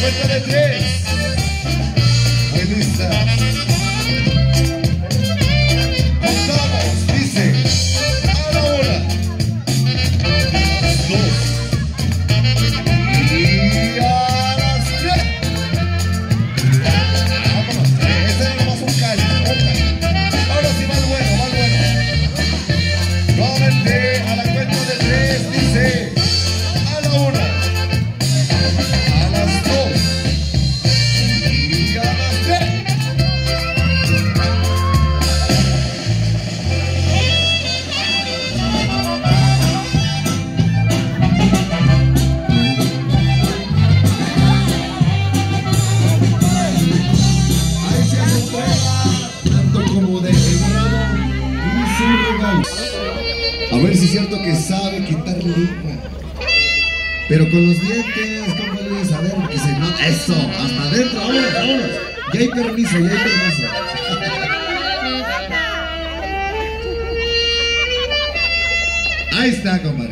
cuenta de 3. Muy lista. Contamos, dice. A la 1, 2 y a las 3. Vámonos, ese es nomás un callo. Ahora sí, más bueno, más bueno. Nuevamente a la cuenta de 3 dice. A la 1, a las 2 y a las 3. Ahí se hace prueba, tanto como de helado y su regalo. A ver si es cierto que sabe quitarle lengua. Pero con los dientes, ¿cómo debes saber que se nota? Eso, hasta adentro, vámonos, vámonos. Ya hay permiso, ya hay permiso. Ahí está, compadre.